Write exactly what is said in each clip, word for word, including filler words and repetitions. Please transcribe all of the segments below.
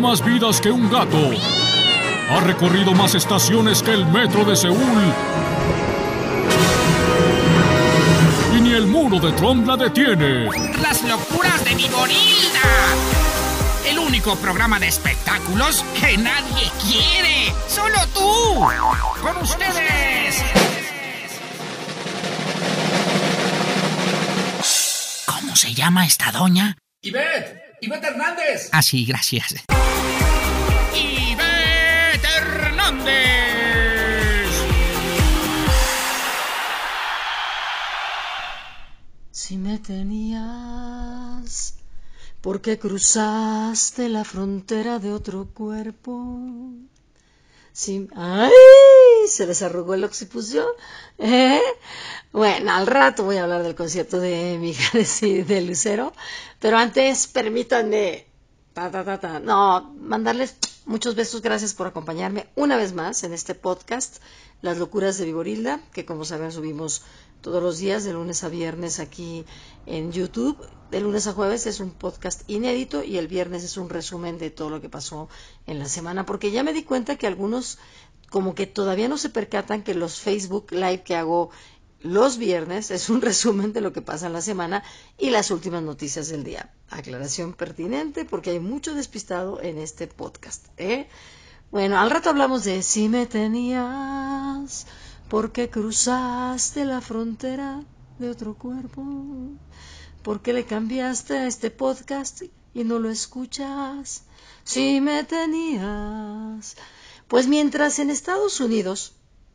más vidas que un gato. Ha recorrido más estaciones que el metro de Seúl. Y ni el muro de Trump la detiene. Las locuras de Viborilda. El único programa de espectáculos que nadie quiere. ¡Solo tú! ¡Con ustedes! ¿Cómo se llama esta doña? ¡Ivette! ¡Ivette Hernández! Ah, sí, gracias. ¡Ivette Hernández! Si me tenías, ¿por qué cruzaste la frontera de otro cuerpo? Si... ¡Ay! Se les arrugó el occipucio. ¿Eh? Bueno, al rato voy a hablar del concierto de Mijares y de Lucero, pero antes permítanme, ta, ta, ta, ta, no, mandarles muchos besos, gracias por acompañarme una vez más en este podcast, Las Locuras de Viborilda, que como saben subimos todos los días, de lunes a viernes aquí en YouTube. De lunes a jueves es un podcast inédito y el viernes es un resumen de todo lo que pasó en la semana, porque ya me di cuenta que algunos como que todavía no se percatan que los Facebook Live que hago los viernes es un resumen de lo que pasa en la semana y las últimas noticias del día. Aclaración pertinente porque hay mucho despistado en este podcast, ¿eh? Bueno, al rato hablamos de si me tenías, ¿por qué cruzaste la frontera de otro cuerpo? ¿Por qué le cambiaste a este podcast y no lo escuchas? Si me tenías. Pues mientras en Estados Unidos,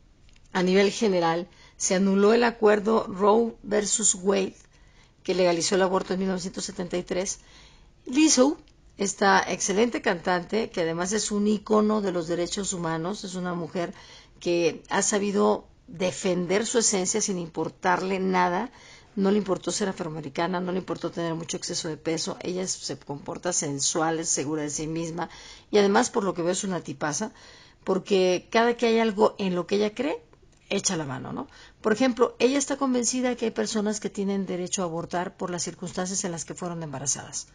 a nivel general, se anuló el acuerdo Roe versus Wade, que legalizó el aborto en mil novecientos setenta y tres, Lizzo, esta excelente cantante, que además es un ícono de los derechos humanos, es una mujer que ha sabido defender su esencia sin importarle nada. No le importó ser afroamericana, no le importó tener mucho exceso de peso, ella se comporta sensual, es segura de sí misma y además por lo que veo es una tipaza, porque cada que hay algo en lo que ella cree, echa la mano, ¿no? Por ejemplo, ella está convencida que hay personas que tienen derecho a abortar por las circunstancias en las que fueron embarazadas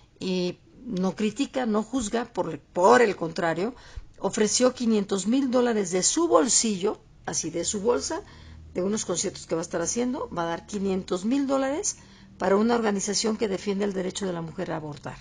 y no critica, no juzga, por, por el contrario, ofreció quinientos mil dólares de su bolsillo, así de su bolsa, de unos conciertos que va a estar haciendo, va a dar quinientos mil dólares para una organización que defiende el derecho de la mujer a abortar.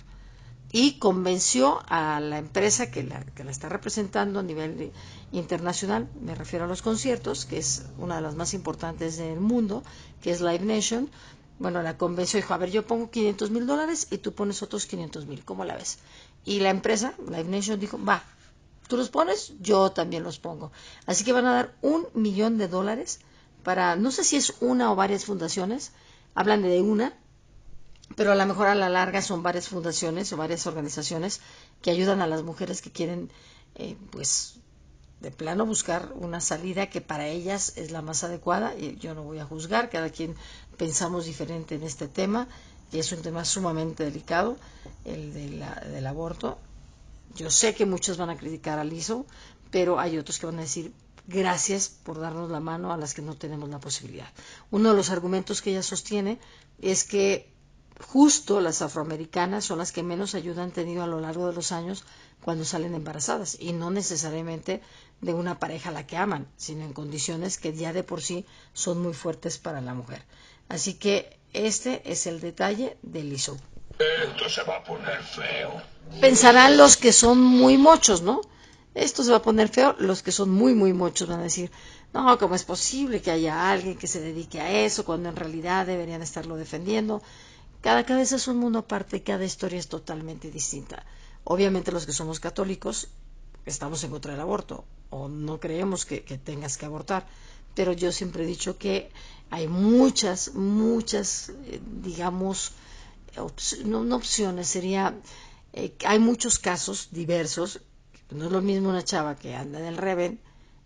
Y convenció a la empresa que la, que la está representando a nivel de, internacional, me refiero a los conciertos, que es una de las más importantes del mundo, que es Live Nation. Bueno, la convenció y dijo, a ver, yo pongo quinientos mil dólares y tú pones otros quinientos mil, ¿cómo la ves? Y la empresa, Live Nation, dijo, va, tú los pones, yo también los pongo. Así que van a dar un millón de dólares para, no sé si es una o varias fundaciones, hablan de una, pero a lo mejor a la larga son varias fundaciones o varias organizaciones que ayudan a las mujeres que quieren, eh, pues, de plano buscar una salida que para ellas es la más adecuada. Y yo no voy a juzgar, cada quien pensamos diferente en este tema, y es un tema sumamente delicado, el de la, del aborto. Yo sé que muchos van a criticar a Lizzo, pero hay otros que van a decir, gracias por darnos la mano a las que no tenemos la posibilidad. Uno de los argumentos que ella sostiene es que justo las afroamericanas son las que menos ayuda han tenido a lo largo de los años cuando salen embarazadas, y no necesariamente de una pareja a la que aman, sino en condiciones que ya de por sí son muy fuertes para la mujer. Así que este es el detalle de Lizzo. Esto se va a poner feo. Pensarán los que son muy mochos, ¿no? Esto se va a poner feo. Los que son muy, muy mochos van a decir, no, ¿cómo es posible que haya alguien que se dedique a eso cuando en realidad deberían estarlo defendiendo? Cada cabeza es un mundo aparte, cada historia es totalmente distinta. Obviamente los que somos católicos estamos en contra del aborto o no creemos que, que tengas que abortar, pero yo siempre he dicho que hay muchas, muchas, eh, digamos, ops- no, no opciones, sería, eh, hay muchos casos diversos. No es lo mismo una chava que anda en el Reven,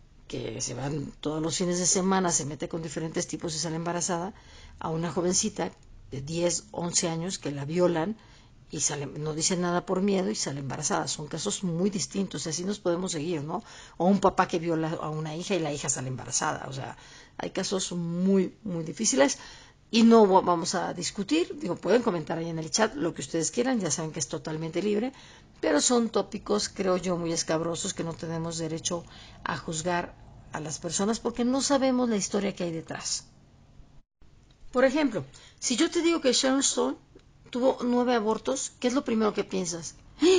que se van todos los fines de semana, se mete con diferentes tipos y sale embarazada, a una jovencita de diez, once años que la violan y sale, no dice nada por miedo y sale embarazada. Son casos muy distintos, así nos podemos seguir, ¿no? O un papá que viola a una hija y la hija sale embarazada. O sea, hay casos muy, muy difíciles. Y no vamos a discutir, digo, pueden comentar ahí en el chat lo que ustedes quieran, ya saben que es totalmente libre, pero son tópicos, creo yo, muy escabrosos que no tenemos derecho a juzgar a las personas porque no sabemos la historia que hay detrás. Por ejemplo, si yo te digo que Sharon Stone tuvo nueve abortos, ¿qué es lo primero que piensas?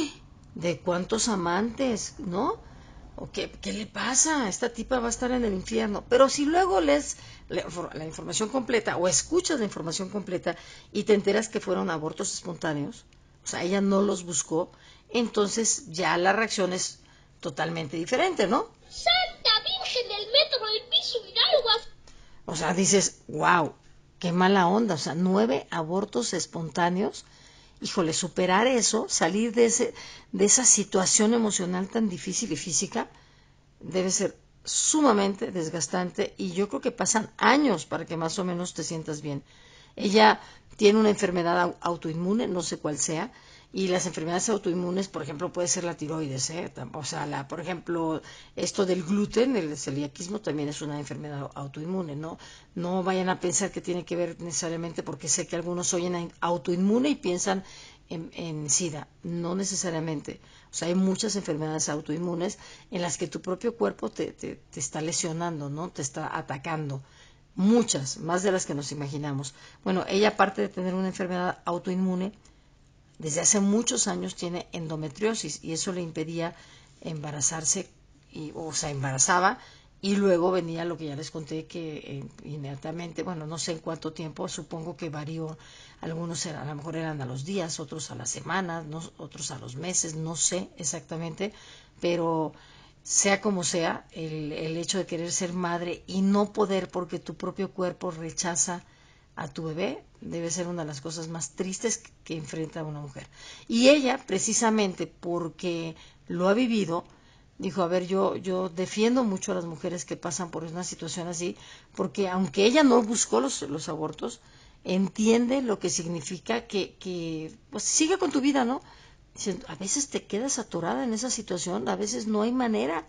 ¿De cuántos amantes? ¿No? ¿O qué, qué le pasa? Esta tipa va a estar en el infierno. Pero si luego lees la, la información completa o escuchas la información completa y te enteras que fueron abortos espontáneos, o sea, ella no los buscó, entonces ya la reacción es totalmente diferente, ¿no? ¡Santa Virgen del Metro del Piso Hidalgo! O sea, dices, wow, qué mala onda, o sea, nueve abortos espontáneos. Híjole, superar eso, salir de, ese, de esa situación emocional tan difícil y física, debe ser sumamente desgastante y yo creo que pasan años para que más o menos te sientas bien. Ella tiene una enfermedad autoinmune, no sé cuál sea, y las enfermedades autoinmunes, por ejemplo, puede ser la tiroides, ¿eh? O sea, la, por ejemplo, esto del gluten, el celiaquismo también es una enfermedad autoinmune, ¿no? No vayan a pensar que tiene que ver necesariamente porque sé que algunos oyen autoinmune y piensan en, en SIDA, no necesariamente. O sea, hay muchas enfermedades autoinmunes en las que tu propio cuerpo te, te, te está lesionando, ¿no? Te está atacando. Muchas, más de las que nos imaginamos. Bueno, ella, aparte de tener una enfermedad autoinmune, desde hace muchos años tiene endometriosis y eso le impedía embarazarse, y, o sea, embarazaba y luego venía lo que ya les conté que eh, inmediatamente, bueno, no sé en cuánto tiempo, supongo que varió, algunos eran, a lo mejor eran a los días, otros a las semanas, no, otros a los meses, no sé exactamente, pero sea como sea, el, el hecho de querer ser madre y no poder porque tu propio cuerpo rechaza a tu bebé debe ser una de las cosas más tristes que enfrenta una mujer. Y ella, precisamente porque lo ha vivido, dijo, a ver, yo, yo defiendo mucho a las mujeres que pasan por una situación así, porque aunque ella no buscó los, los abortos, entiende lo que significa que, que pues sigue con tu vida, ¿no? Dicen, a veces te quedas atorada en esa situación, a veces no hay manera,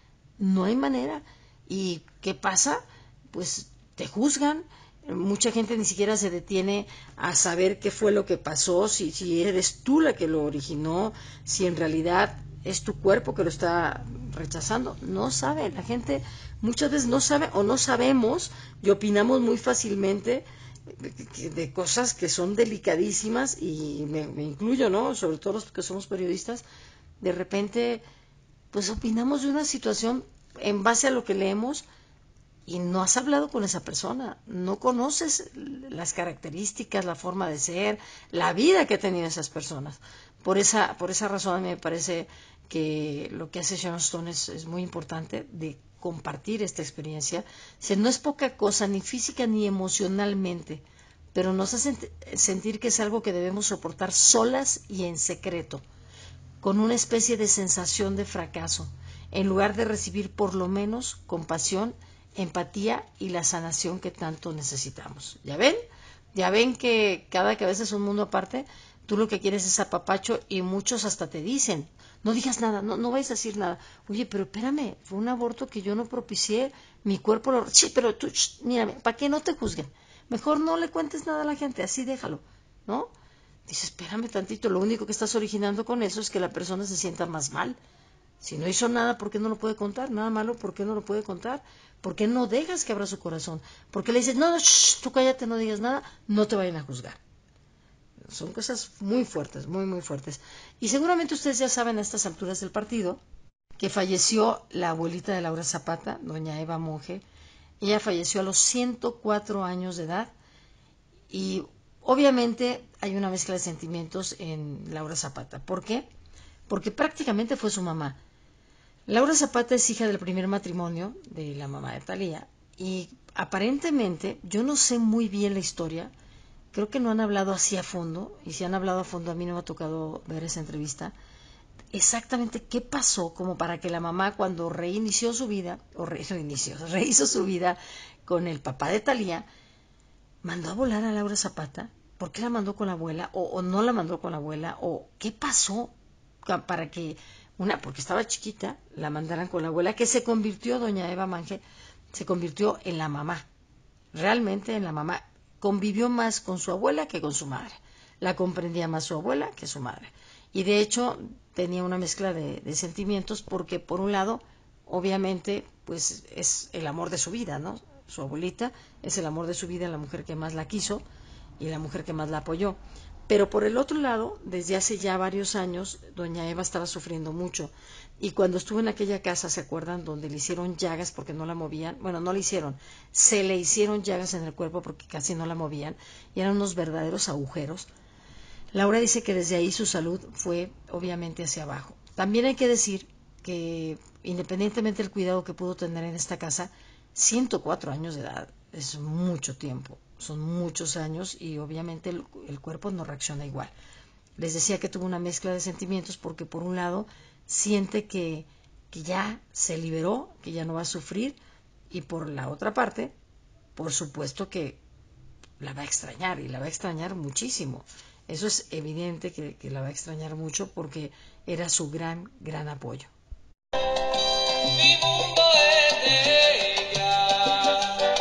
no hay manera. ¿Y qué pasa? Pues te juzgan. Mucha gente ni siquiera se detiene a saber qué fue lo que pasó, si, si eres tú la que lo originó, si en realidad es tu cuerpo que lo está rechazando. No sabe, la gente muchas veces no sabe o no sabemos y opinamos muy fácilmente de, de cosas que son delicadísimas y me, me incluyo, ¿no? Sobre todo los que somos periodistas, de repente pues opinamos de una situación en base a lo que leemos y no has hablado con esa persona, no conoces las características, la forma de ser, la vida que han tenido esas personas. Por esa, por esa razón a mí me parece que lo que hace Sharon Stone es, es muy importante de compartir esta experiencia. O sea, no es poca cosa, ni física ni emocionalmente, pero nos hace sentir que es algo que debemos soportar solas y en secreto, con una especie de sensación de fracaso, en lugar de recibir por lo menos compasión, empatía y la sanación que tanto necesitamos. ¿Ya ven? Ya ven que cada cabeza es un mundo aparte. Tú lo que quieres es apapacho y muchos hasta te dicen, no digas nada, no, no vayas a decir nada. Oye, pero espérame, fue un aborto que yo no propicié, mi cuerpo lo... Sí, pero tú, shh, mírame, ¿para qué no te juzguen? Mejor no le cuentes nada a la gente, así déjalo, ¿no? Dice, espérame tantito, lo único que estás originando con eso es que la persona se sienta más mal. Si no hizo nada, ¿por qué no lo puede contar? Nada malo, ¿por qué no lo puede contar? ¿Por qué no dejas que abra su corazón? ¿Por qué le dices, no, no, shh, tú cállate, no digas nada, no te vayan a juzgar? Son cosas muy fuertes, muy, muy fuertes. Y seguramente ustedes ya saben a estas alturas del partido que falleció la abuelita de Laura Zapata, doña Eva Monge. Ella falleció a los ciento cuatro años de edad y obviamente hay una mezcla de sentimientos en Laura Zapata. ¿Por qué? Porque prácticamente fue su mamá. Laura Zapata es hija del primer matrimonio de la mamá de Thalía y aparentemente, yo no sé muy bien la historia, creo que no han hablado así a fondo, y si han hablado a fondo a mí no me ha tocado ver esa entrevista, exactamente qué pasó como para que la mamá cuando reinició su vida, o re, reinició, rehizo su vida con el papá de Thalía, mandó a volar a Laura Zapata. ¿Por qué la mandó con la abuela? O, o no la mandó con la abuela, o qué pasó para que una, porque estaba chiquita, la mandaran con la abuela, que se convirtió, doña Eva Monge, se convirtió en la mamá, realmente en la mamá. convivió más con su abuela que con su madre. La comprendía más su abuela que su madre. Y de hecho tenía una mezcla de, de sentimientos porque por un lado, obviamente, pues es el amor de su vida, ¿no? Su abuelita es el amor de su vida, la mujer que más la quiso y la mujer que más la apoyó. Pero por el otro lado, desde hace ya varios años, doña Eva estaba sufriendo mucho. Y cuando estuvo en aquella casa, ¿se acuerdan? Donde le hicieron llagas porque no la movían. Bueno, no le hicieron, se le hicieron llagas en el cuerpo porque casi no la movían. Y eran unos verdaderos agujeros. Laura dice que desde ahí su salud fue obviamente hacia abajo. También hay que decir que independientemente del cuidado que pudo tener en esta casa, ciento cuatro años de edad es mucho tiempo, son muchos años y obviamente el, el cuerpo no reacciona igual. Les decía que tuvo una mezcla de sentimientos porque por un lado siente que, que ya se liberó, que ya no va a sufrir, y por la otra parte, por supuesto que la va a extrañar y la va a extrañar muchísimo. Eso es evidente que, que la va a extrañar mucho porque era su gran, gran apoyo. Mi mundo es de ella.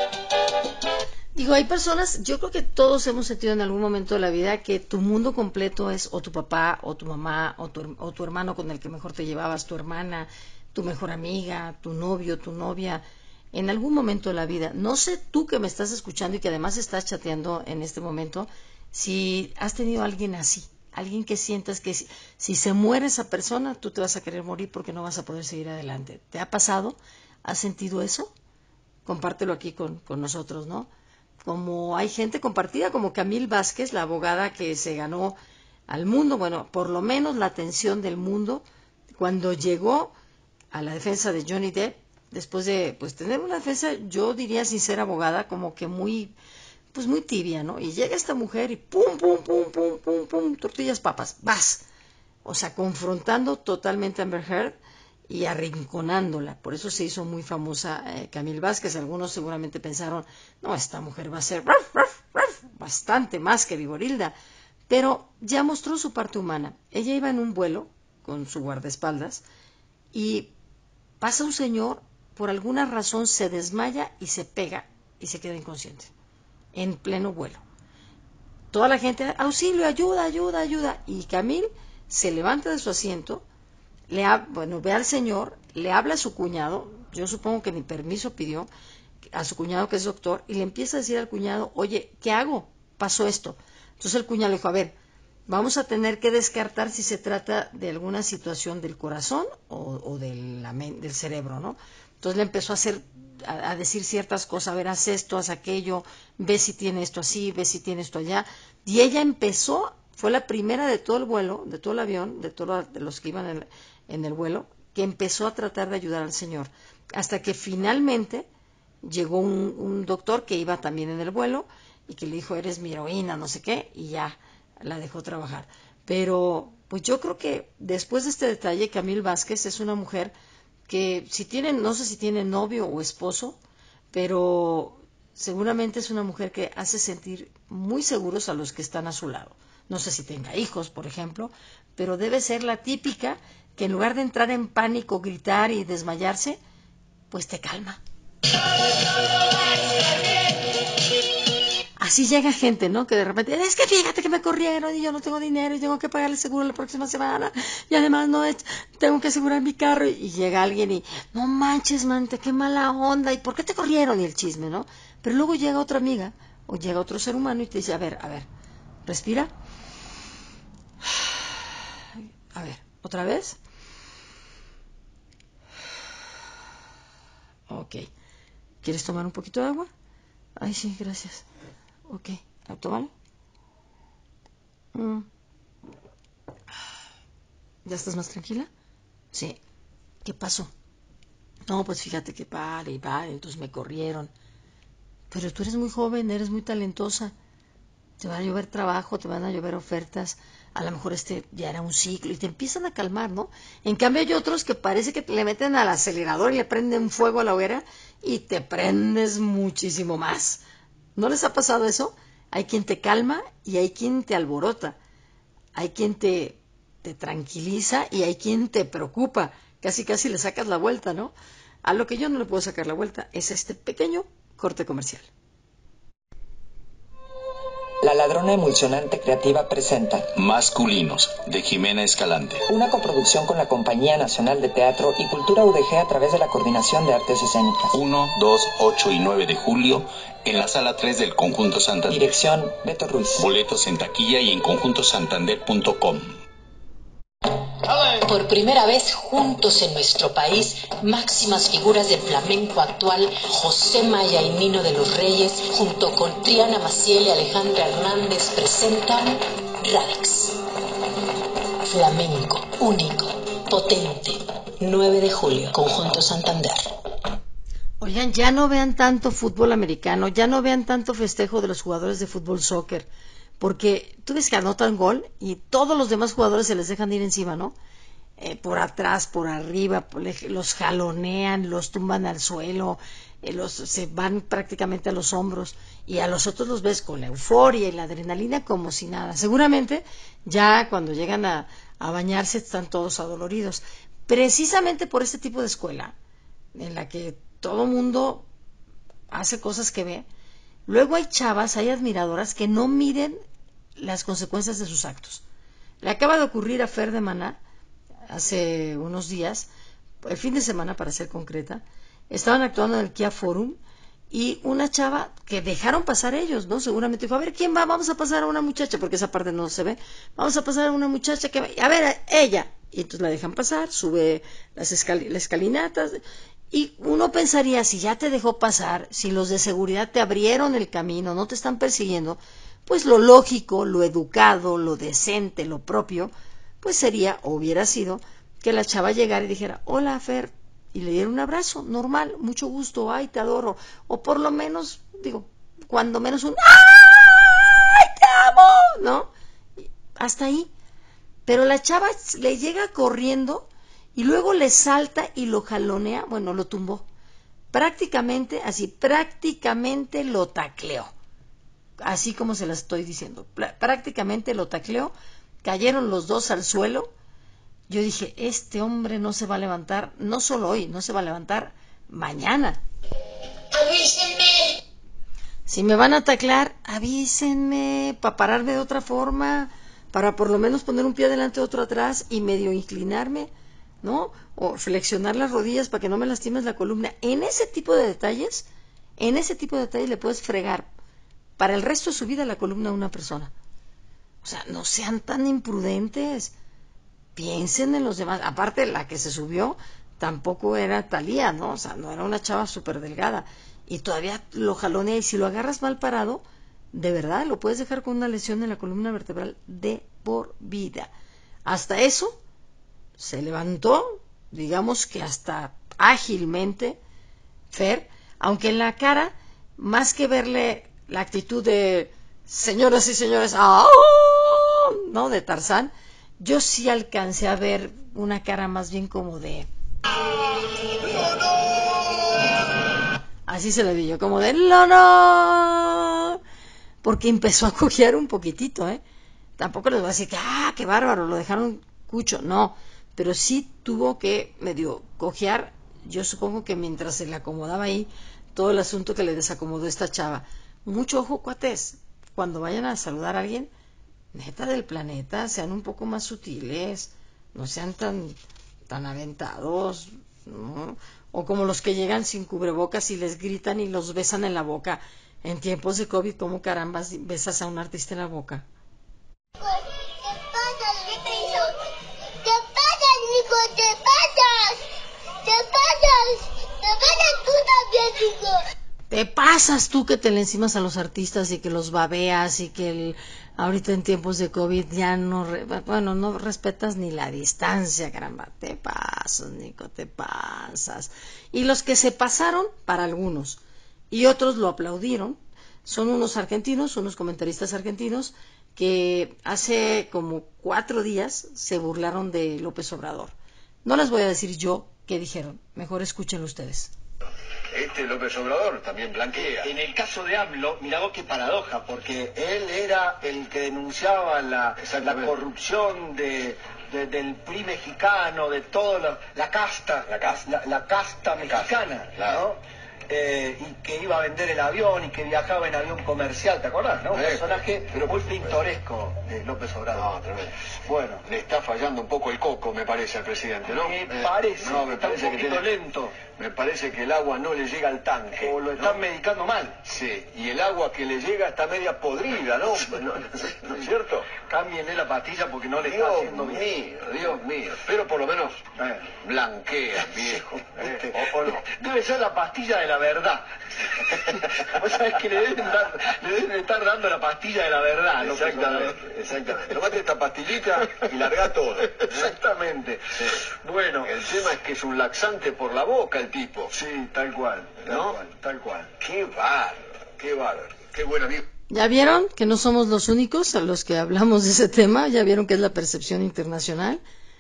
Digo, hay personas, yo creo que todos hemos sentido en algún momento de la vida que tu mundo completo es o tu papá, o tu mamá, o tu, o tu hermano con el que mejor te llevabas, tu hermana, tu mejor amiga, tu novio, tu novia. En algún momento de la vida, no sé tú que me estás escuchando y que además estás chateando en este momento, si has tenido a alguien así, alguien que sientas que si, si se muere esa persona, tú te vas a querer morir porque no vas a poder seguir adelante. ¿Te ha pasado? ¿Has sentido eso? Compártelo aquí con, con nosotros, ¿no? Como hay gente compartida, como Camille Vázquez, la abogada que se ganó al mundo, bueno, por lo menos la atención del mundo, cuando llegó a la defensa de Johnny Depp, después de pues tener una defensa, yo diría sin ser abogada, como que muy... pues muy tibia, ¿no? Y llega esta mujer y pum, pum, pum, pum, pum, pum, tortillas, papas, vas. O sea, confrontando totalmente a Amber Heard y arrinconándola. Por eso se hizo muy famosa eh, Camille Vázquez. Algunos seguramente pensaron, no, esta mujer va a ser raf, raf, raf, bastante más que Viborilda. Pero ya mostró su parte humana. Ella iba en un vuelo con su guardaespaldas y pasa un señor, por alguna razón se desmaya y se pega y se queda inconsciente. En pleno vuelo. Toda la gente, auxilio, ayuda, ayuda, ayuda. Y Camille se levanta de su asiento, le ha, bueno, ve al señor, le habla a su cuñado, yo supongo que ni permiso pidió, a su cuñado que es doctor, y le empieza a decir al cuñado, oye, ¿qué hago? Pasó esto. Entonces el cuñado le dijo, a ver, vamos a tener que descartar si se trata de alguna situación del corazón o, o de la, del cerebro, ¿no? Entonces le empezó a hacer, a, a decir ciertas cosas, a ver, haz esto, haz aquello, ve si tiene esto así, ve si tiene esto allá. Y ella empezó, fue la primera de todo el vuelo, de todo el avión, de todos los que iban en, en el vuelo, que empezó a tratar de ayudar al señor. Hasta que finalmente llegó un, un doctor que iba también en el vuelo y que le dijo, eres mi heroína, no sé qué, y ya la dejó trabajar. Pero pues yo creo que después de este detalle, Camille Vázquez es una mujer que si tiene, no sé si tiene novio o esposo, pero seguramente es una mujer que hace sentir muy seguros a los que están a su lado. No sé si tenga hijos, por ejemplo, pero debe ser la típica que en lugar de entrar en pánico, gritar y desmayarse, pues te calma. Así llega gente, ¿no? Que de repente, es que fíjate que me corrieron y yo no tengo dinero y tengo que pagar el seguro la próxima semana y además no es, tengo que asegurar mi carro y llega alguien y, no manches, mante, qué mala onda, ¿y por qué te corrieron? Y el chisme, ¿no? Pero luego llega otra amiga o llega otro ser humano y te dice, a ver, a ver, respira. A ver, ¿otra vez? Ok. ¿Quieres tomar un poquito de agua? Ay, sí, gracias. Ok, tómalo. Mm. ¿Ya estás más tranquila? Sí. ¿Qué pasó? No, pues fíjate que vale, vale, entonces me corrieron. Pero tú eres muy joven, eres muy talentosa. Te van a llover trabajo, te van a llover ofertas. A lo mejor este ya era un ciclo y te empiezan a calmar, ¿no? En cambio hay otros que parece que le meten al acelerador y le prenden fuego a la hoguera y te prendes muchísimo más. ¿No les ha pasado eso? Hay quien te calma y hay quien te alborota. Hay quien te, te tranquiliza y hay quien te preocupa. Casi casi le sacas la vuelta, ¿no? A lo que yo no le puedo sacar la vuelta es este pequeño corte comercial. La Ladrona Emulsionante Creativa presenta Masculinos, de Jimena Escalante. Una coproducción con la Compañía Nacional de Teatro y Cultura U D G a través de la Coordinación de Artes Escénicas. uno, dos, ocho y nueve de julio en la Sala tres del Conjunto Santander. Dirección Beto Ruiz. Boletos en taquilla y en conjunto santander punto com. Por primera vez juntos en nuestro país, máximas figuras del flamenco actual, José Maya y Nino de los Reyes, junto con Triana Maciel y Alejandra Hernández, presentan Radex. Flamenco, único, potente. nueve de julio, Conjunto Santander. Oigan, ya no vean tanto fútbol americano, ya no vean tanto festejo de los jugadores de fútbol soccer, porque tú ves que anotan gol y todos los demás jugadores se les dejan ir encima, ¿no? Eh, por atrás, por arriba, los jalonean, los tumban al suelo, eh, los, se van prácticamente a los hombros, y a los otros los ves con la euforia y la adrenalina como si nada. Seguramente ya cuando llegan a, a bañarse están todos adoloridos, precisamente por este tipo de escuela, en la que todo mundo hace cosas que ve. Luego hay chavas, hay admiradoras que no miden las consecuencias de sus actos. Le acaba de ocurrir a Fer de Maná hace unos días, el fin de semana para ser concreta. Estaban actuando en el Kia Forum y una chava que dejaron pasar ellos, ¿no? Seguramente dijo, a ver, ¿quién va? Vamos a pasar a una muchacha, porque esa parte no se ve. Vamos a pasar a una muchacha que va, a ver, ella. Y entonces la dejan pasar, sube las, escal las escalinatas. Y uno pensaría, si ya te dejó pasar, si los de seguridad te abrieron el camino, no te están persiguiendo, pues lo lógico, lo educado, lo decente, lo propio, pues sería, o hubiera sido, que la chava llegara y dijera, hola Fer, y le diera un abrazo, normal, mucho gusto, ay, te adoro, o por lo menos, digo, cuando menos un, ay, te amo, ¿no? Hasta ahí. Pero la chava le llega corriendo y luego le salta y lo jalonea, bueno, lo tumbó. Prácticamente, así, prácticamente lo tacleó. Así como se la estoy diciendo. Prácticamente lo tacleó. Cayeron los dos al suelo. Yo dije, este hombre no se va a levantar, no solo hoy, no se va a levantar mañana. ¡Avísenme! Si me van a taclear, avísenme, para pararme de otra forma, para por lo menos poner un pie adelante, otro atrás y medio inclinarme, ¿no? O flexionar las rodillas para que no me lastimes la columna. En ese tipo de detalles, en ese tipo de detalles le puedes fregar para el resto de su vida la columna a una persona. O sea, no sean tan imprudentes. Piensen en los demás. Aparte, la que se subió tampoco era Talía, ¿no? O sea, no era una chava súper delgada. Y todavía lo jalonea. Y si lo agarras mal parado, de verdad, lo puedes dejar con una lesión en la columna vertebral de por vida. Hasta eso, se levantó, digamos que hasta ágilmente, Fer, aunque en la cara, más que verle la actitud de señoras y señores, ¡ah! ¿no? De Tarzán, yo sí alcancé a ver una cara más bien como de... Así se le vi yo, como de ¡no, no! Porque empezó a cojear un poquitito, ¿eh? Tampoco les voy a decir que ¡ah, qué bárbaro! Lo dejaron cucho, no. Pero sí tuvo que medio cojear, yo supongo que mientras se le acomodaba ahí todo el asunto que le desacomodó esta chava. Mucho ojo, cuates, cuando vayan a saludar a alguien, neta del planeta, sean un poco más sutiles, no sean tan, tan aventados, ¿no? O como los que llegan sin cubrebocas y les gritan y los besan en la boca. En tiempos de COVID, ¿cómo carambas besas a un artista en la boca? ¿Qué pasa? ¿Qué te hizo? ¿Qué pasa, Nico? ¿Qué pasas? ¿Qué pasas? ¿Qué pasas tú también, Nico? Te pasas tú que te le encimas a los artistas y que los babeas y que el, ahorita en tiempos de COVID ya no, bueno, no respetas ni la distancia, caramba. Te pasas, Nico, te pasas. Y los que se pasaron, para algunos, y otros lo aplaudieron, son unos argentinos, unos comentaristas argentinos, que hace como cuatro días se burlaron de López Obrador. No les voy a decir yo qué dijeron, mejor escúchenlo ustedes. Este López Obrador también blanquea. En el caso de AMLO, mirá vos qué paradoja, porque él era el que denunciaba la, la corrupción de, de, del P R I mexicano, de toda la, la casta, la casta, la, la casta mexicana, claro. ¿no? eh, y que iba a vender el avión y que viajaba en avión comercial, ¿te acordás? ¿No? Un personaje pero muy pintoresco de López Obrador. No, tremendo. Bueno, le está fallando un poco el coco, me parece, al presidente, ¿no? Me Eh, parece, no, me está parece un que poquito tiene- lento. Me parece que el agua no le llega al tanque. O lo están ¿no? medicando mal. Sí, y el agua que le llega está media podrida, ¿no? ¿No, ¿no es cierto? Cámbienle la pastilla porque no le está Dios haciendo bien. mío, Dios mío. Pero por lo menos Eh. blanquea, viejo. Este, ¿O, o no? Debe ser la pastilla de la verdad. Vos sabés que le deben, dar, le deben estar dando la pastilla de la verdad. López Obrador. Exactamente, exactamente. Tomate esta pastillita y larga todo. Exactamente. Sí. Bueno, El tema es que es un laxante por la boca el tipo. sí, tal cual, tal ¿No? cual, tal cual. Qué bárbaro, qué bárbaro. Qué buen amigo. ¿Ya vieron que no somos los únicos a los que hablamos de ese tema? ¿Ya vieron que es la percepción internacional?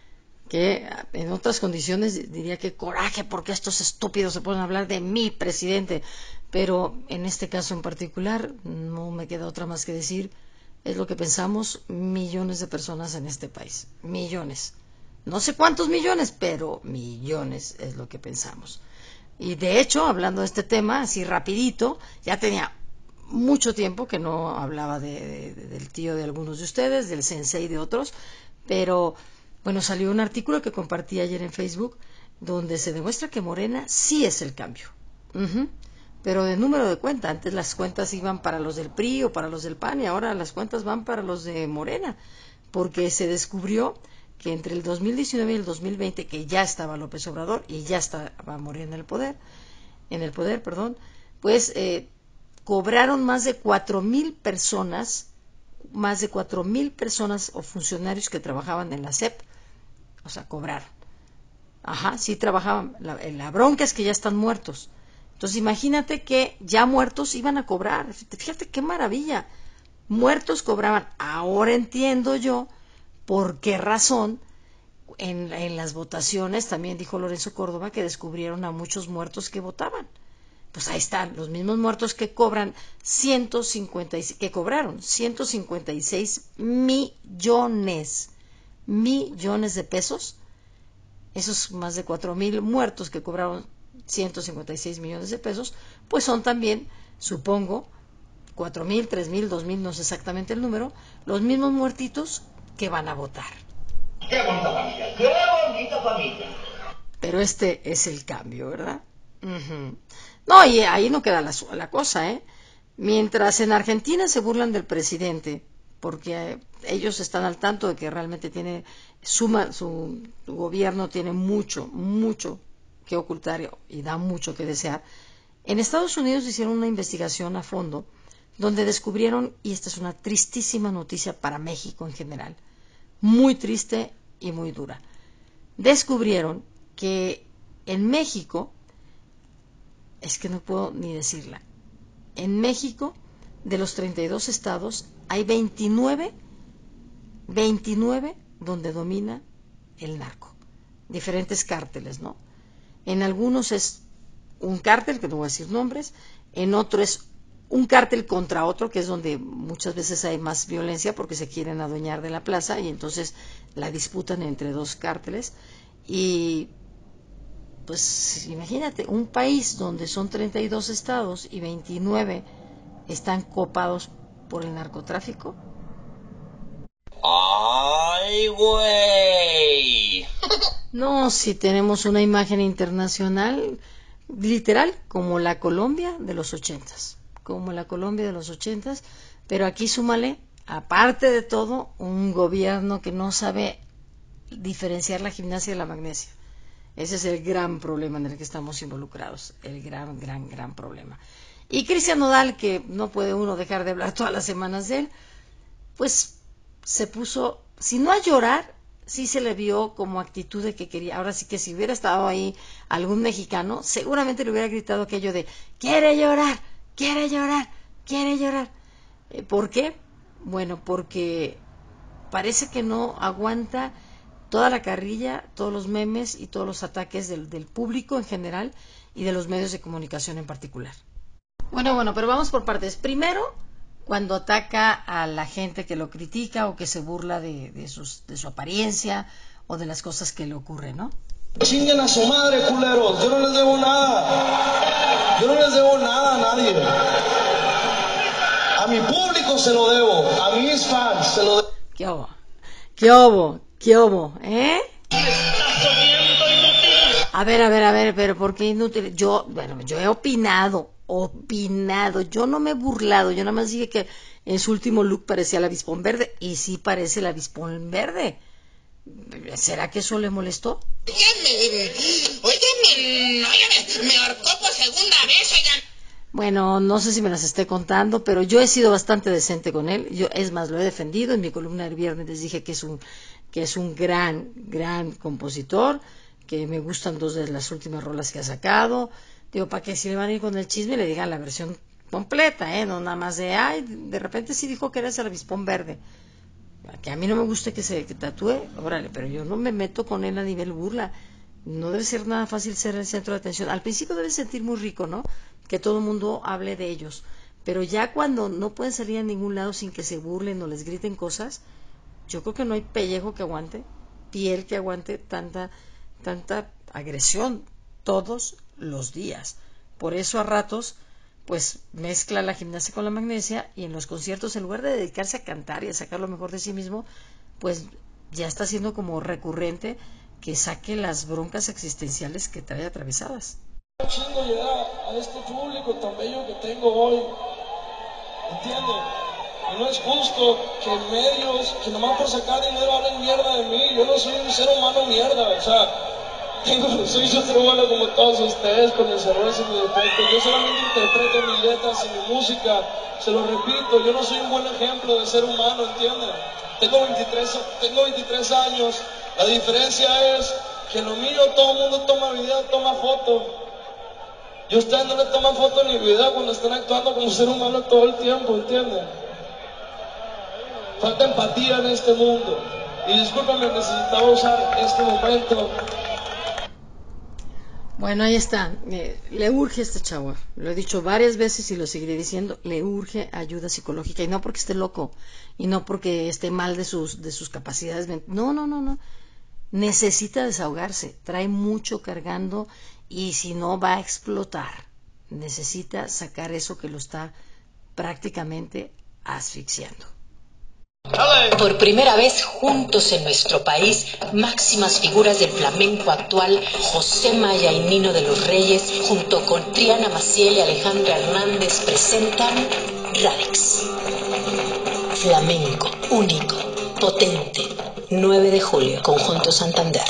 Que en otras condiciones diría que coraje porque estos estúpidos se pueden hablar de mi presidente, pero en este caso en particular no me queda otra más que decir, es lo que pensamos millones de personas en este país, millones, no sé cuántos millones, pero millones es lo que pensamos. Y de hecho, hablando de este tema, así rapidito, ya tenía mucho tiempo que no hablaba de, de, del tío de algunos de ustedes, del sensei de otros, pero bueno, salió un artículo que compartí ayer en Facebook donde se demuestra que Morena sí es el cambio. Uh-huh. Pero de número de cuenta, antes las cuentas iban para los del P R I o para los del P A N y ahora las cuentas van para los de Morena, porque se descubrió que entre el dos mil diecinueve y el dos mil veinte, que ya estaba López Obrador y ya estaba Morena en el poder, en el poder, perdón, pues eh, cobraron más de cuatro mil personas, más de cuatro mil personas o funcionarios que trabajaban en la S E P, o sea, cobraron. Ajá, sí trabajaban. La, la bronca es que ya están muertos. Entonces imagínate que ya muertos iban a cobrar. Fíjate qué maravilla. Muertos cobraban. Ahora entiendo yo por qué razón en, en las votaciones, también dijo Lorenzo Córdoba, que descubrieron a muchos muertos que votaban. Pues ahí están, los mismos muertos que cobran ciento cincuenta y seis, que cobraron ciento cincuenta y seis millones, millones de pesos. Esos más de cuatro mil muertos que cobraron ciento cincuenta y seis millones de pesos, pues son también, supongo, cuatro mil, tres mil, dos mil, no sé exactamente el número, los mismos muertitos que van a votar. ¡Qué bonita familia! ¡Qué bonita familia! Pero este es el cambio, ¿verdad? Uh-huh. No, y ahí no queda la, la cosa, ¿eh? Mientras en Argentina se burlan del presidente, porque ellos están al tanto de que realmente tiene suma, su gobierno tiene mucho, mucho que ocultar y da mucho que desear. En Estados Unidos hicieron una investigación a fondo donde descubrieron, y esta es una tristísima noticia para México en general, muy triste y muy dura, descubrieron que en México, es que no puedo ni decirla, en México, de los treinta y dos estados, hay veintinueve, veintinueve donde domina el narco. Diferentes cárteles, ¿no? En algunos es un cártel, que no voy a decir nombres, en otro es un cártel contra otro, que es donde muchas veces hay más violencia porque se quieren adueñar de la plaza y entonces la disputan entre dos cárteles. Y pues imagínate, un país donde son treinta y dos estados y veintinueve están copados por el narcotráfico. ¡Ay, güey! No, si tenemos una imagen internacional, literal, como la Colombia de los ochentas, como la Colombia de los ochentas, pero aquí súmale, aparte de todo, un gobierno que no sabe diferenciar la gimnasia de la magnesia. Ese es el gran problema en el que estamos involucrados, el gran, gran, gran problema. Y Cristian Nodal, que no puede uno dejar de hablar todas las semanas de él, pues se puso, si no a llorar, sí se le vio como actitud de que quería, ahora sí que si hubiera estado ahí algún mexicano, seguramente le hubiera gritado aquello de, quiere llorar, quiere llorar, quiere llorar. ¿Por qué? Bueno, porque parece que no aguanta toda la carrilla, todos los memes y todos los ataques del, del público en general y de los medios de comunicación en particular. Bueno, bueno, pero vamos por partes. Primero, cuando ataca a la gente que lo critica o que se burla de, de, sus, de su apariencia o de las cosas que le ocurren, ¿no? Chinguen a su madre, culeros, yo no les debo nada. Yo no les debo nada a nadie. A mi público se lo debo, a mis fans se lo debo. ¿Qué hubo? ¿Qué hubo? ¿Qué hubo? ¿Eh? A ver, a ver, a ver, pero ¿por qué inútil? Yo, bueno, yo he opinado, opinado, yo no me he burlado, yo nada más dije que en su último look parecía el avispón verde, y sí parece el avispón verde. ¿Será que eso le molestó? Óigame, óigame, óigame, me ahorcó por segunda vez, oigan. Bueno, no sé si me las esté contando, pero yo he sido bastante decente con él. Yo, es más, lo he defendido. En mi columna del viernes les dije que es un, que es un gran, gran compositor, que me gustan dos de las últimas rolas que ha sacado. Digo, para que si le van a ir con el chisme le digan la versión completa, ¿eh? No nada más de, ay, de repente sí dijo que era el avispón verde. Que a mí no me gusta que se que tatúe, órale, pero yo no me meto con él a nivel burla. No debe ser nada fácil ser el centro de atención. Al principio debe sentir muy rico, ¿no? Que todo el mundo hable de ellos. Pero ya cuando no pueden salir a ningún lado sin que se burlen o les griten cosas, yo creo que no hay pellejo que aguante, piel que aguante tanta, tanta agresión todos los días. Por eso a ratos, pues mezcla la gimnasia con la magnesia, y en los conciertos, en lugar de dedicarse a cantar y a sacar lo mejor de sí mismo, pues ya está siendo como recurrente que saque las broncas existenciales que trae atravesadas. Un chingo llegar a este público tan bello que tengo hoy, ¿entiendes? Y no es justo que medios, que nomás por sacar dinero hablen mierda de mí. Yo no soy un ser humano mierda, o sea, tengo, soy un ser humano como todos ustedes, con mis errores y mis defectos. Yo solamente interpreto mis letras y mi música, se lo repito, yo no soy un buen ejemplo de ser humano, ¿entienden? Tengo veintitrés, tengo veintitrés años, la diferencia es que en lo mío todo el mundo toma video, toma foto. Y ustedes no le toman foto ni video cuando están actuando como ser humano todo el tiempo, ¿entienden? Falta empatía en este mundo. Y discúlpame, necesitaba usar este momento. Bueno, ahí está. Eh, le urge a este chavo. Lo he dicho varias veces y lo seguiré diciendo. Le urge ayuda psicológica. Y no porque esté loco. Y no porque esté mal de sus, de sus capacidades. No, no, no, no. Necesita desahogarse. Trae mucho cargando. Y si no, va a explotar. Necesita sacar eso que lo está prácticamente asfixiando. Por primera vez juntos en nuestro país, máximas figuras del flamenco actual, José Maya y Nino de los Reyes, junto con Triana Maciel y Alejandra Hernández, presentan Radix. Flamenco, único, potente. nueve de julio, Conjunto Santander.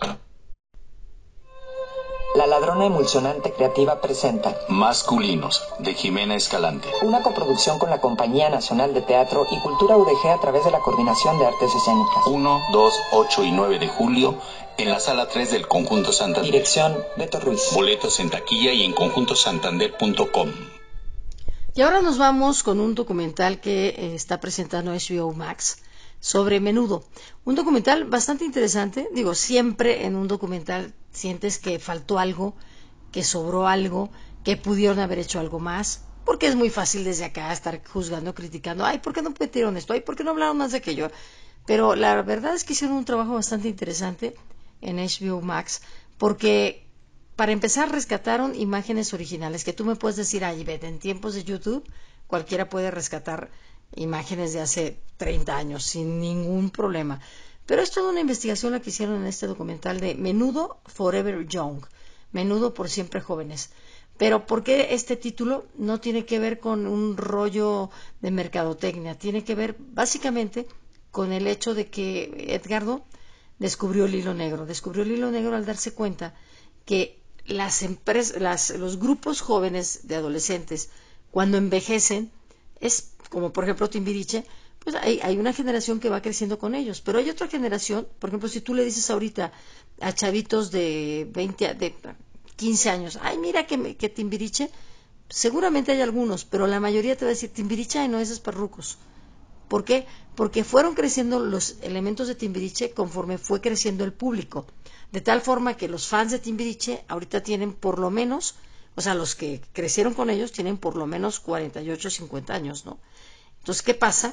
La Ladrona Emulsionante Creativa presenta Masculinos, de Jimena Escalante. Una coproducción con la Compañía Nacional de Teatro y Cultura U D G a través de la Coordinación de Artes Escénicas. uno, dos, ocho y nueve de julio en la sala tres del Conjunto Santander. Dirección Beto Ruiz. Boletos en taquilla y en conjunto santander punto com. Y ahora nos vamos con un documental que eh, está presentando H B O Max sobre Menudo. Un documental bastante interesante. Digo, siempre en un documental sientes que faltó algo, que sobró algo, que pudieron haber hecho algo más, porque es muy fácil desde acá estar juzgando, criticando, ay, ¿por qué no metieron esto? Ay, ¿por qué no hablaron más de aquello? Pero la verdad es que hicieron un trabajo bastante interesante en H B O Max, porque para empezar rescataron imágenes originales, que tú me puedes decir, ay, vete, en tiempos de YouTube cualquiera puede rescatar imágenes de hace treinta años sin ningún problema. Pero es toda una investigación la que hicieron en este documental de Menudo Forever Young, Menudo por siempre jóvenes. Pero ¿por qué este título? No tiene que ver con un rollo de mercadotecnia, tiene que ver básicamente con el hecho de que Edgardo descubrió el hilo negro, descubrió el hilo negro al darse cuenta que las empresas, las, los grupos jóvenes de adolescentes, cuando envejecen, es como por ejemplo Timbiriche, pues hay, hay una generación que va creciendo con ellos, pero hay otra generación, por ejemplo, si tú le dices ahorita a chavitos de veinte, de quince años, ay, mira que, que Timbiriche, seguramente hay algunos, pero la mayoría te va a decir, Timbiriche, ay, no, esos perrucos. ¿Por qué? Porque fueron creciendo los elementos de Timbiriche conforme fue creciendo el público, de tal forma que los fans de Timbiriche ahorita tienen por lo menos, o sea, los que crecieron con ellos tienen por lo menos cuarenta y ocho, cincuenta años, ¿no? Entonces, ¿qué pasa?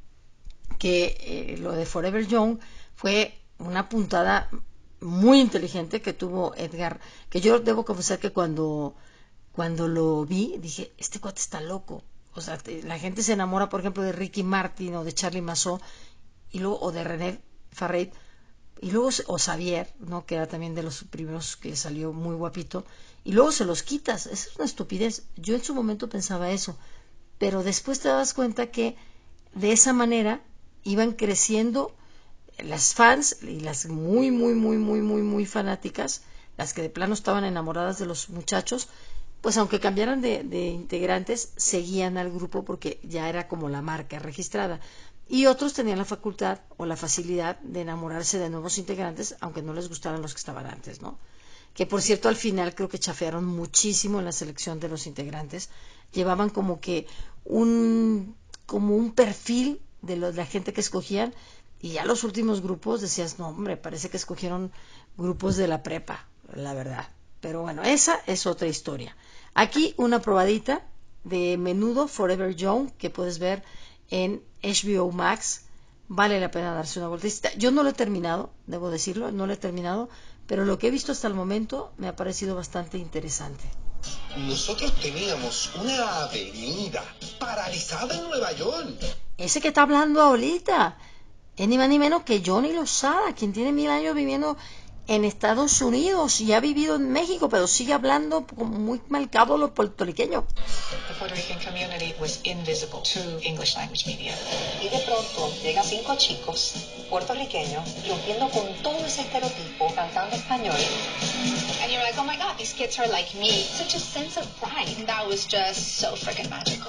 Que eh, lo de Forever Young fue una puntada muy inteligente que tuvo Edgar, que yo debo confesar que cuando cuando lo vi, dije, este cuate está loco. O sea, la gente se enamora, por ejemplo, de Ricky Martin o de Charlie Mazzot, y luego, o de René Farrell, y luego, o Xavier, ¿no? Que era también de los primeros que salió muy guapito, y luego se los quitas. Esa es una estupidez. Yo en su momento pensaba eso, pero después te das cuenta que de esa manera iban creciendo las fans y las muy, muy, muy, muy, muy, muy fanáticas, las que de plano estaban enamoradas de los muchachos, pues aunque cambiaran de, de integrantes, seguían al grupo porque ya era como la marca registrada. Y otros tenían la facultad o la facilidad de enamorarse de nuevos integrantes, aunque no les gustaran los que estaban antes, ¿no? Que por cierto, al final creo que chafearon muchísimo en la selección de los integrantes. Llevaban como que un, como un perfil de, lo, de la gente que escogían, y ya los últimos grupos decías, no hombre, parece que escogieron grupos de la prepa, la verdad. Pero bueno, esa es otra historia. Aquí una probadita de Menudo Forever Young que puedes ver en H B O Max. Vale la pena darse una vueltecita. Yo no lo he terminado, debo decirlo, no lo he terminado, pero lo que he visto hasta el momento me ha parecido bastante interesante. Nosotros teníamos una avenida paralizada en Nueva York. Ese que está hablando ahorita es ni más ni menos que Johnny Lozada, quien tiene mil años viviendo en Estados Unidos y ha vivido en México, pero sigue hablando como muy marcado lo puertorriqueño. The Puerto Rican community was invisible to English language media. Y de pronto llegan cinco chicos puertorriqueños rompiendo con todo ese estereotipo, cantando español. And you're like, oh my God, these kids are like me. Such a sense of pride. And that was just so freaking magical.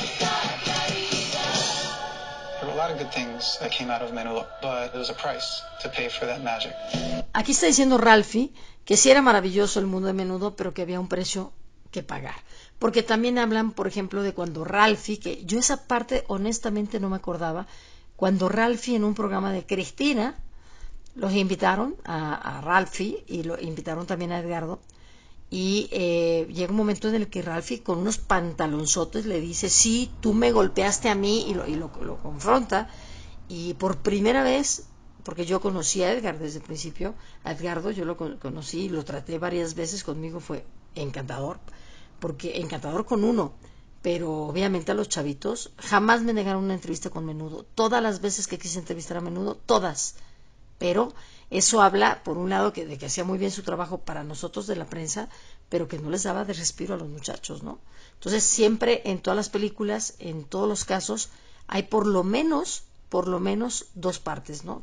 There were a lot of good things that came out of Menudo, but there was a price to pay for that magic. Aquí está diciendo Ralphie que sí era maravilloso el mundo de Menudo, pero que había un precio que pagar. Porque también hablan, por ejemplo, de cuando Ralphie, que yo esa parte honestamente no me acordaba, cuando Ralphie en un programa de Cristina, los invitaron a, a Ralphie y lo invitaron también a Edgardo, y eh, llega un momento en el que Ralphie con unos pantalonzotes le dice, sí, tú me golpeaste a mí, y lo, y lo, lo confronta, y por primera vez, porque yo conocí a Edgar desde el principio, a Edgardo yo lo conocí, lo traté varias veces, conmigo fue encantador, porque encantador con uno, pero obviamente a los chavitos jamás me negaron una entrevista con Menudo, todas las veces que quise entrevistar a Menudo, todas, pero eso habla, por un lado, que, de que hacía muy bien su trabajo para nosotros de la prensa, pero que no les daba de respiro a los muchachos, ¿no? Entonces, siempre en todas las películas, en todos los casos, hay por lo menos, por lo menos dos partes, ¿no?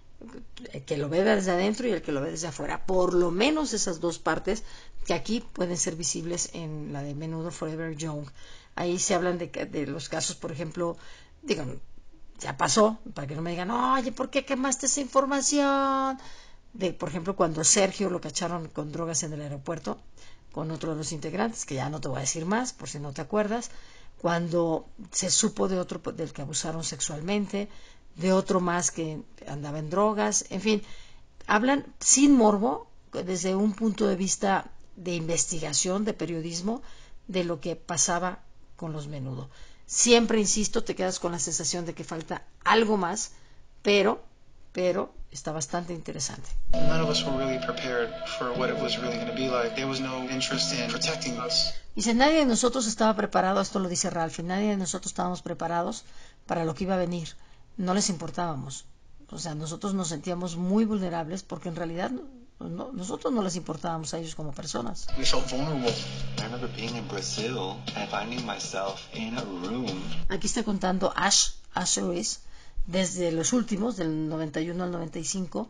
El que lo ve desde adentro y el que lo ve desde afuera. Por lo menos esas dos partes, que aquí pueden ser visibles en la de Menudo Forever Young. Ahí se hablan de, de los casos, por ejemplo, digan, ya pasó, para que no me digan, oye, ¿por qué quemaste esa información? De, por ejemplo, cuando Sergio lo cacharon con drogas en el aeropuerto, con otro de los integrantes, que ya no te voy a decir más, por si no te acuerdas, cuando se supo de otro del que abusaron sexualmente, de otro más que andaba en drogas, en fin, hablan sin morbo, desde un punto de vista de investigación, de periodismo, de lo que pasaba con los Menudo. Siempre, insisto, te quedas con la sensación de que falta algo más, pero, pero está bastante interesante. None of us were really prepared for what it was really going to be like. There was no interest in protecting us. Dice, nadie de nosotros estaba preparado, esto lo dice Ralphie, nadie de nosotros estábamos preparados para lo que iba a venir. No les importábamos. O sea, nosotros nos sentíamos muy vulnerables porque en realidad no, nosotros no les importábamos a ellos como personas. We felt vulnerable. I remember being in Brazil and finding myself in a room. Aquí está contando Ash, Ash Ruiz, desde los últimos, del noventa y uno al noventa y cinco,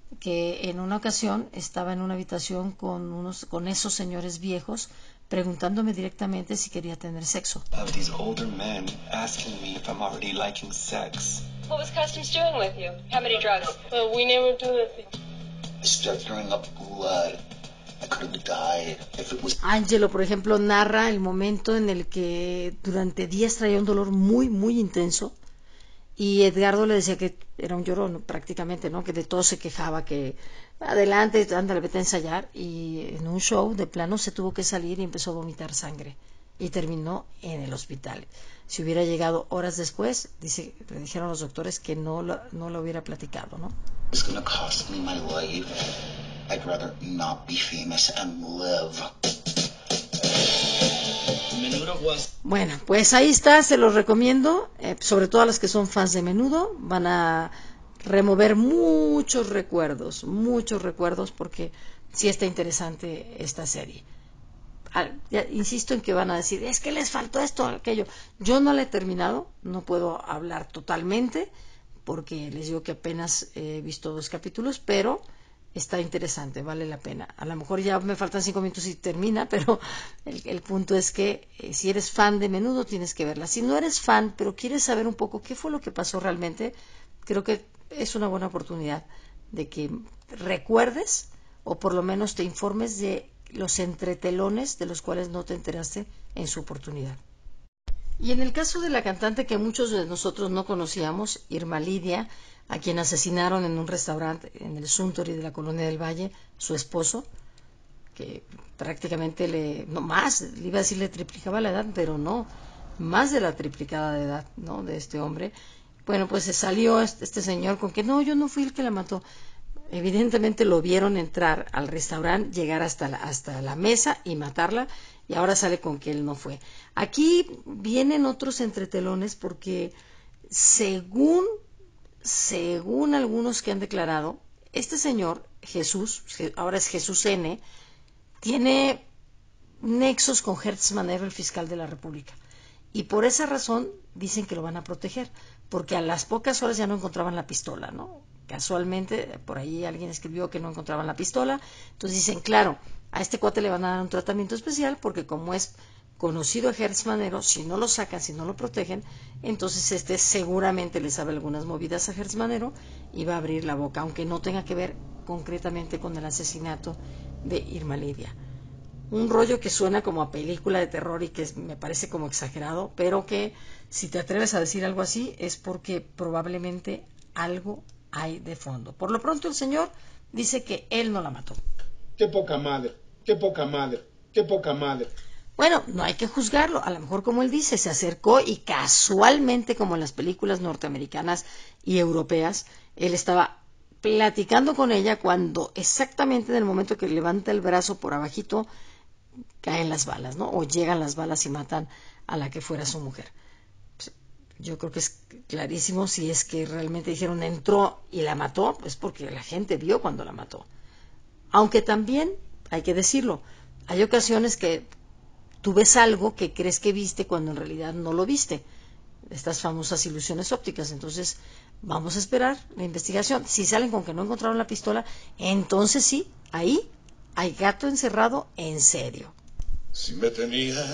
que en una ocasión estaba en una habitación con unos, con esos señores viejos, preguntándome directamente si quería tener sexo. Of these older men asking me if I'm already liking sex. What was Customs doing with you? How many drugs? Well, we never do anything. I started throwing up blood. I could have died if it was... Angelo, por ejemplo, narra el momento en el que durante días traía un dolor muy, muy intenso, y Edgardo le decía que era un llorón prácticamente, ¿no? Que de todo se quejaba, que adelante, ándale, vete a ensayar, y en un show de plano se tuvo que salir y empezó a vomitar sangre y terminó en el hospital. Si hubiera llegado horas después, dice, le dijeron los doctores que no lo, no lo hubiera platicado, ¿no? It's gonna cost me my life. I'd rather not be famous and live. Bueno, pues ahí está, se los recomiendo, eh, sobre todo a las que son fans de Menudo, van a remover muchos recuerdos, muchos recuerdos, porque sí está interesante esta serie. Al, ya, insisto en que van a decir, es que les faltó esto, aquello. Yo no la he terminado, no puedo hablar totalmente, porque les digo que apenas he visto dos capítulos, pero está interesante, vale la pena. A lo mejor ya me faltan cinco minutos y termina, pero el, el punto es que eh, si eres fan de Menudo tienes que verla. Si no eres fan, pero quieres saber un poco qué fue lo que pasó realmente, creo que es una buena oportunidad de que recuerdes o por lo menos te informes de los entretelones de los cuales no te enteraste en su oportunidad. Y en el caso de la cantante que muchos de nosotros no conocíamos, Irma Lidia, a quien asesinaron en un restaurante en el Suntory de la Colonia del Valle, su esposo, que prácticamente le, no más, le iba a decir le triplicaba la edad, pero no, más de la triplicada de edad, ¿no?, de este hombre. Bueno, pues se salió este, este señor con que no, yo no fui el que la mató. Evidentemente lo vieron entrar al restaurante, llegar hasta la, hasta la mesa y matarla, y ahora sale con que él no fue. Aquí vienen otros entretelones porque según según algunos que han declarado, este señor Jesús, ahora es Jesús N., tiene nexos con Hertz Manero, el fiscal de la República, y por esa razón dicen que lo van a proteger, porque a las pocas horas ya no encontraban la pistola, ¿no? Casualmente, por ahí alguien escribió que no encontraban la pistola, entonces dicen, claro, a este cuate le van a dar un tratamiento especial, porque como es conocido a Hertz Manero, si no lo sacan, si no lo protegen, entonces este seguramente le sabe algunas movidas a Hertz Manero y va a abrir la boca, aunque no tenga que ver concretamente con el asesinato de Irma Lidia. Un rollo que suena como a película de terror y que es, me parece como exagerado, pero que si te atreves a decir algo así es porque probablemente algo hay de fondo. Por lo pronto el señor dice que él no la mató. Qué poca madre, qué poca madre, qué poca madre. Bueno, no hay que juzgarlo, a lo mejor como él dice, se acercó y casualmente, como en las películas norteamericanas y europeas, él estaba platicando con ella cuando exactamente en el momento que levanta el brazo por abajito caen las balas, ¿no? O llegan las balas y matan a la que fuera su mujer. Yo creo que es clarísimo, si es que realmente dijeron entró y la mató, pues porque la gente vio cuando la mató. Aunque también, hay que decirlo, hay ocasiones que tú ves algo que crees que viste cuando en realidad no lo viste. Estas famosas ilusiones ópticas. Entonces, vamos a esperar la investigación. Si salen con que no encontraron la pistola, entonces sí, ahí hay gato encerrado en serio. Si me tenías.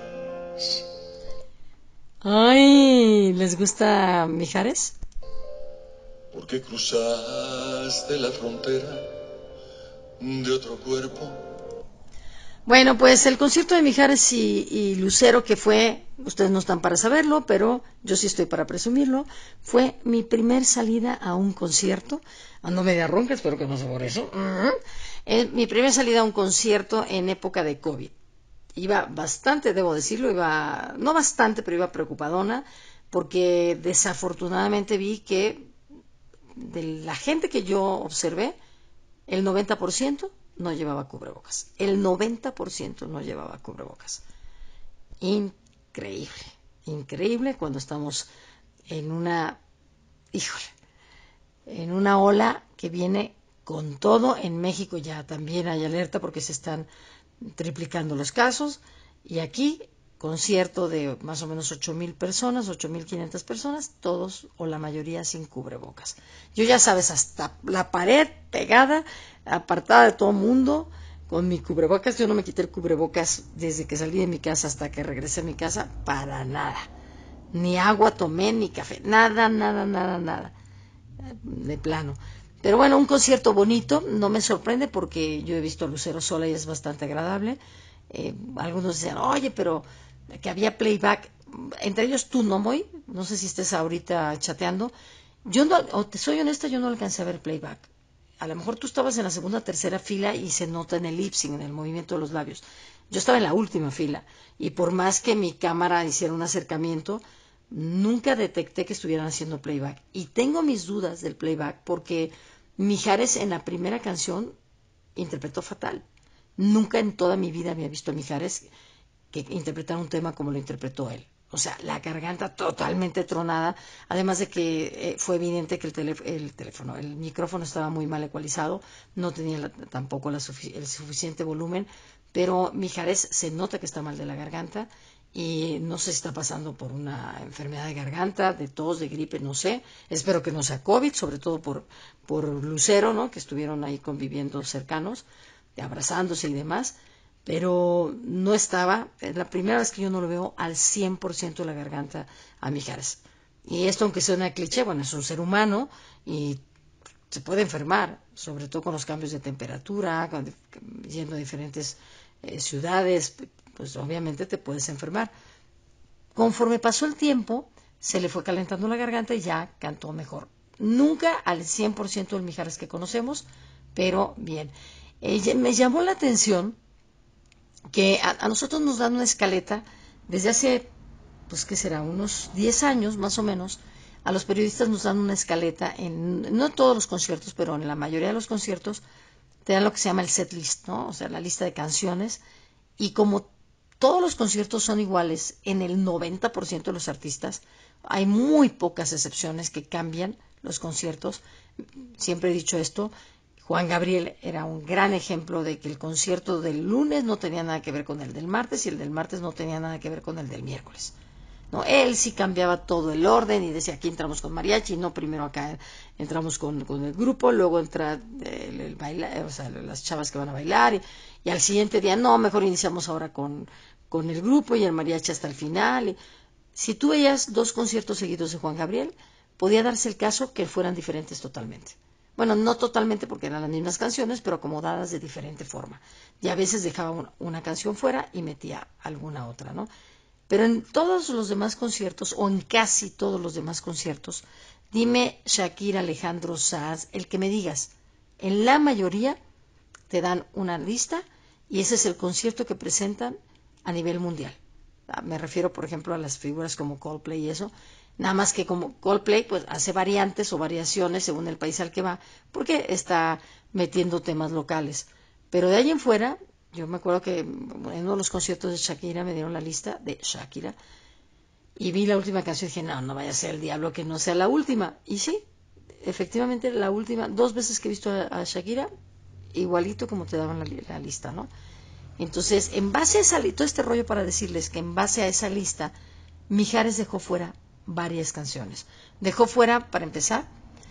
Ay, ¿les gusta Mijares? ¿Por qué cruzaste la frontera de otro cuerpo? Bueno, pues el concierto de Mijares y, y Lucero, que fue, ustedes no están para saberlo, pero yo sí estoy para presumirlo, fue mi primer salida a un concierto. Ando media ronca, espero que no sea por eso. Uh-huh. eh, mi primera salida a un concierto en época de COVID. Iba bastante, debo decirlo, iba, no bastante, pero iba preocupadona, porque desafortunadamente vi que de la gente que yo observé, el noventa por ciento no llevaba cubrebocas. El noventa por ciento no llevaba cubrebocas. Increíble, increíble cuando estamos en una, híjole, en una ola que viene con todo. En México ya también hay alerta porque se están triplicando los casos, y aquí concierto de más o menos ocho mil personas, ocho mil quinientas personas, todos o la mayoría sin cubrebocas. Yo ya sabes, hasta la pared pegada, apartada de todo mundo, con mi cubrebocas. Yo no me quité el cubrebocas desde que salí de mi casa hasta que regresé a mi casa, para nada. Ni agua tomé, ni café, nada, nada, nada, nada, de plano. Pero bueno, un concierto bonito, no me sorprende porque yo he visto a Lucero sola y es bastante agradable. Eh, algunos decían, oye, pero que había playback, entre ellos tú, no voy, no sé si estés ahorita chateando. Yo no, o te soy honesta, yo no alcancé a ver playback. A lo mejor tú estabas en la segunda o tercera fila y se nota en el lip sync, en el movimiento de los labios. Yo estaba en la última fila y por más que mi cámara hiciera un acercamiento, nunca detecté que estuvieran haciendo playback. Y tengo mis dudas del playback porque Mijares en la primera canción interpretó fatal. Nunca en toda mi vida había visto a Mijares que interpretara un tema como lo interpretó él. O sea, la garganta totalmente tronada, además de que eh, fue evidente que el, telé- el teléfono, el micrófono estaba muy mal ecualizado, no tenía la, tampoco la sufic- el suficiente volumen, pero Mijares se nota que está mal de la garganta y no sé si está pasando por una enfermedad de garganta, de tos, de gripe, no sé. Espero que no sea COVID, sobre todo por, por Lucero, ¿no? Que estuvieron ahí conviviendo cercanos, abrazándose y demás. Pero no estaba, es la primera vez que yo no lo veo al cien por ciento la garganta a Mijares. Y esto, aunque sea una cliché, bueno, es un ser humano y se puede enfermar, sobre todo con los cambios de temperatura, con, yendo a diferentes eh, ciudades, pues obviamente te puedes enfermar. Conforme pasó el tiempo, se le fue calentando la garganta y ya cantó mejor. Nunca al cien por ciento del Mijares que conocemos, pero bien. Eh, me llamó la atención que a, a nosotros nos dan una escaleta desde hace, pues qué será, unos diez años más o menos. A los periodistas nos dan una escaleta en, no en todos los conciertos, pero en la mayoría de los conciertos te dan lo que se llama el set list, ¿no? O sea, la lista de canciones, y como todos los conciertos son iguales en el noventa por ciento de los artistas, hay muy pocas excepciones que cambian los conciertos. Siempre he dicho esto. Juan Gabriel era un gran ejemplo de que el concierto del lunes no tenía nada que ver con el del martes y el del martes no tenía nada que ver con el del miércoles. No, él sí cambiaba todo el orden y decía, aquí entramos con mariachi, no, primero acá entramos con, con el grupo, luego entra el, el baila, o sea, las chavas que van a bailar, y, y al siguiente día, no, mejor iniciamos ahora con, con el grupo y el mariachi hasta el final. Y, si tú veías dos conciertos seguidos de Juan Gabriel, podía darse el caso que fueran diferentes totalmente. Bueno, no totalmente porque eran las mismas canciones, pero acomodadas de diferente forma. Y a veces dejaba una, una canción fuera y metía alguna otra, ¿no? Pero en todos los demás conciertos, o en casi todos los demás conciertos, dime Shakira, Alejandro Sanz, el que me digas, en la mayoría te dan una lista y ese es el concierto que presentan a nivel mundial. Me refiero, por ejemplo, a las figuras como Coldplay y eso. Nada más que como Coldplay pues hace variantes o variaciones según el país al que va, porque está metiendo temas locales. Pero de ahí en fuera, yo me acuerdo que en uno de los conciertos de Shakira me dieron la lista de Shakira y vi la última canción y dije, no, no vaya a ser el diablo que no sea la última. Y sí, efectivamente la última, dos veces que he visto a, a Shakira, igualito como te daban la, la lista, ¿no? Entonces, en base a esa, todo este rollo para decirles que en base a esa lista, Mijares dejó fuera varias canciones. Dejó fuera, para empezar,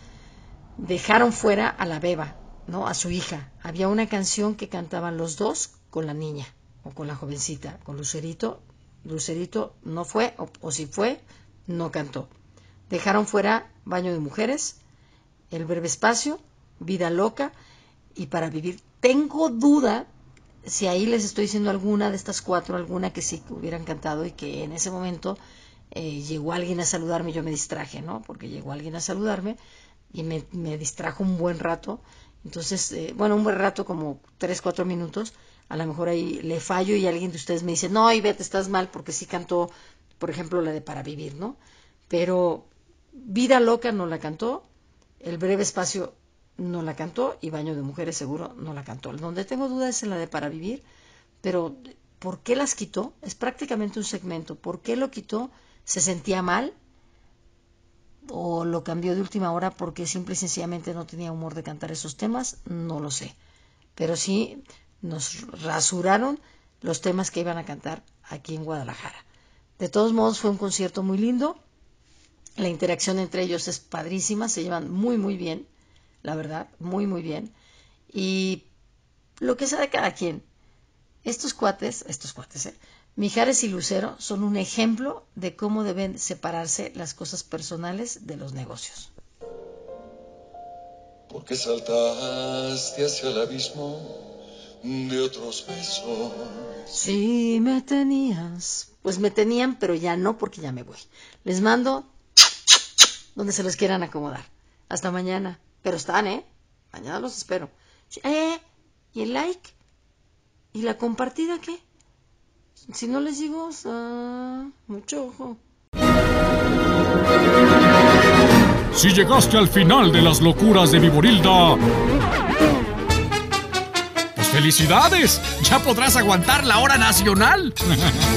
dejaron fuera a la beba, ¿no? A su hija. Había una canción que cantaban los dos con la niña, o con la jovencita, con Lucerito. Lucerito no fue, o, o si fue, no cantó. Dejaron fuera Baño de Mujeres, El Breve Espacio, Vida Loca y Para Vivir. Tengo duda si ahí les estoy diciendo alguna de estas cuatro, alguna que sí hubieran cantado y que en ese momento eh, llegó alguien a saludarme y yo me distraje, ¿no? Porque llegó alguien a saludarme y me, me distrajo un buen rato. Entonces, eh, bueno, un buen rato, como tres, cuatro minutos. A lo mejor ahí le fallo y alguien de ustedes me dice, no, Ivette, estás mal porque sí cantó, por ejemplo, la de Para Vivir, ¿no? Pero Vida Loca no la cantó, El Breve Espacio no la cantó y Baño de Mujeres seguro no la cantó. Donde tengo dudas es en la de Para Vivir, pero ¿por qué las quitó? Es prácticamente un segmento. ¿Por qué lo quitó? ¿Se sentía mal? ¿O lo cambió de última hora porque simple y sencillamente no tenía humor de cantar esos temas? No lo sé. Pero sí nos rasuraron los temas que iban a cantar aquí en Guadalajara. De todos modos, fue un concierto muy lindo. La interacción entre ellos es padrísima, se llevan muy muy bien, la verdad, muy muy bien. Y lo que sea de cada quien, estos cuates, estos cuates, eh, Mijares y Lucero son un ejemplo de cómo deben separarse las cosas personales de los negocios. ¿Por qué saltaste hacia el abismo de otros besos? Si me tenías, pues me tenían, pero ya no, porque ya me voy. Les mando donde se los quieran acomodar. Hasta mañana. Pero están, ¿eh? Mañana los espero. Eh, ¿y el like? ¿Y la compartida qué? Si no les digo, uh, mucho ojo. Si llegaste al final de las locuras de Viborilda, pues ¡felicidades! Ya podrás aguantar la hora nacional.